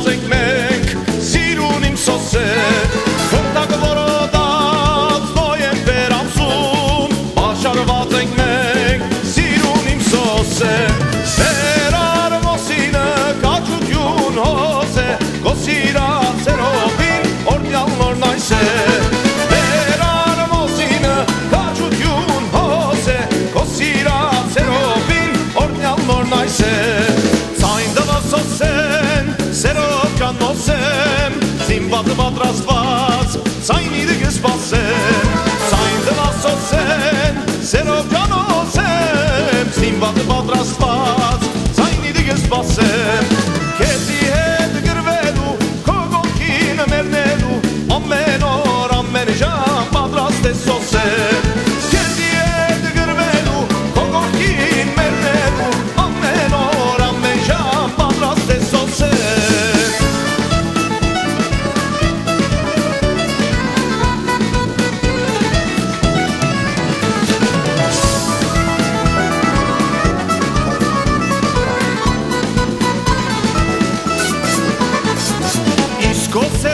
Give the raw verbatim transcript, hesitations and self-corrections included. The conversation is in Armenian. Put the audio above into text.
ենք մենք, սիրուն իմ սոսե, խնդակ որոդած նոյեն վերամսում, պաշարված ենք մենք, սիրուն իմ սոսե, սերար մոսինը կաչություն հոս է, կոսիրած երովին օրնյալ նորն այս է, սերար մոսինը կաչություն հոս է, կոսիրած երովին օրնյալ նորն այս է, ցայն դվասոսեն, սերով կանոսեմ, զինված պատրաստված, ցայնի դգ սպասեմ, ցայն դվասոսեն, սերով կանոսեմ, զինված պատրաստված, ցայնի դգ սպասեմ, քեզի հետ գրվելու, քո գողքին մեռնելու, ամեն օր, ամեն ժամ պատրաստ ես սոսեմ, քեզի հետ գրվելու, քո գողքին մեռնելու, ամեն օր, ամեն ժամ պատրաստ ես սոսեմ։ Իսկ ո՞ս